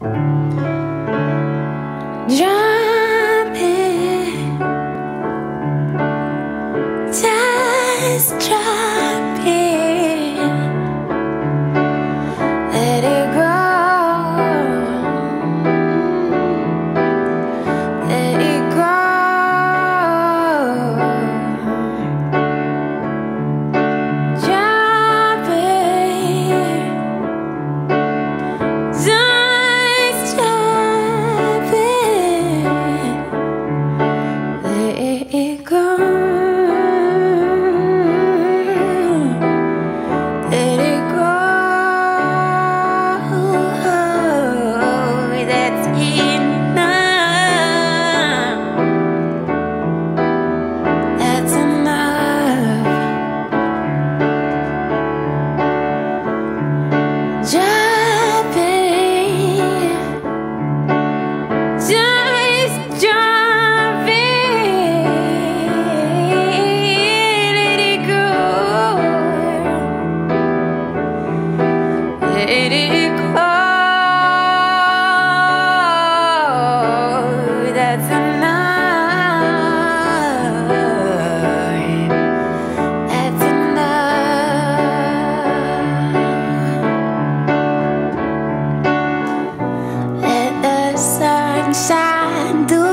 Jump in, just jump in, let it go, let it go. Jump in, just jump in, let it go, let it go. That's enough. That's enough. Jump in, just jump in, let it go, let it go. That's enough. That's enough. Let the sun shine through